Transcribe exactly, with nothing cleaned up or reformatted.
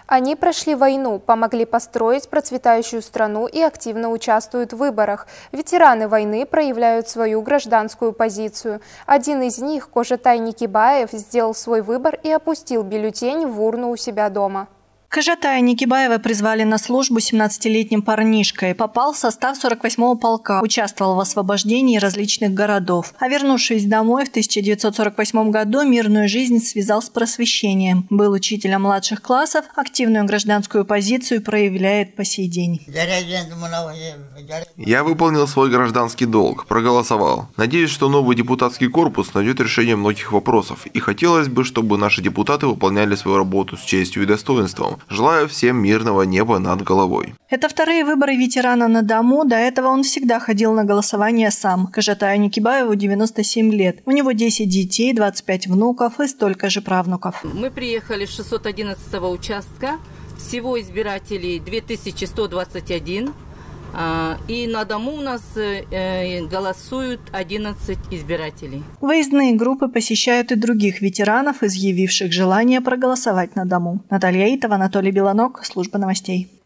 Они прошли войну, помогли построить процветающую страну и активно участвуют в выборах. Ветераны войны проявляют свою гражданскую позицию. Один из них, Кожатай Никибаев, сделал свой выбор и опустил бюллетень в урну у себя дома. Кожатая Никибаева призвали на службу семнадцатилетним парнишкой. Попал в состав сорок восьмого полка, участвовал в освобождении различных городов. А вернувшись домой в тысяча девятьсот сорок восьмом году, мирную жизнь связал с просвещением. Был учителем младших классов, активную гражданскую позицию проявляет по сей день. Я выполнил свой гражданский долг, проголосовал. Надеюсь, что новый депутатский корпус найдет решение многих вопросов. И хотелось бы, чтобы наши депутаты выполняли свою работу с честью и достоинством. Желаю всем мирного неба над головой. Это вторые выборы ветерана на дому. До этого он всегда ходил на голосование сам. Кожатаю Никибаеву девяносто семь лет. У него десять детей, двадцать пять внуков и столько же правнуков. Мы приехали с шестьсот одиннадцатого участка. Всего избирателей две тысячи сто двадцать один. И на дому у нас голосуют одиннадцать избирателей. Выездные группы посещают и других ветеранов, изъявивших желание проголосовать на дому. Наталья Итова, Анатолий Белоног, служба новостей.